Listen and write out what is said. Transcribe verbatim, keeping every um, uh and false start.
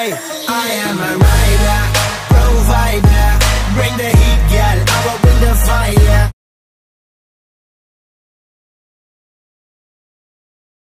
Hey, I am a rider, provider. Bring the heat, girl, I will bring the fire.